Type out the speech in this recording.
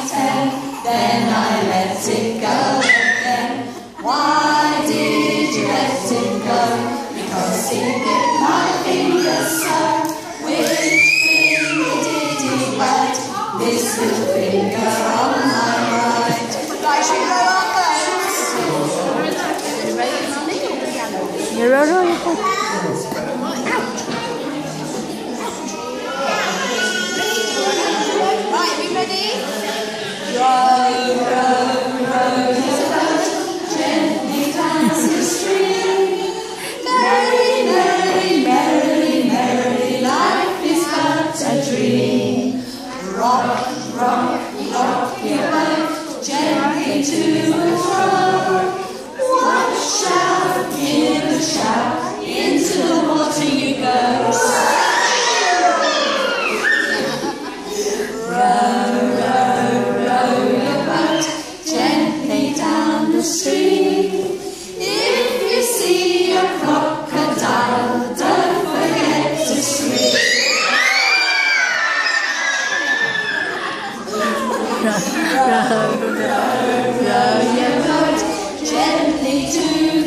10. Then I let it go again. Why did you let it go? Because he bit my finger so. Which finger did he bite? This little finger on my right. Right, should we blow our clothes? You're all right. Right, are we ready? Row, row, row his boat gently down the stream. Merrily, merrily, merrily, merrily, life is but a dream. Rock, rock, rock your boat gently to and fro. Wash out, give a shout, into the water you go. Stream. If you see a crocodile, don't forget to swim. Row, row, row your boat gently to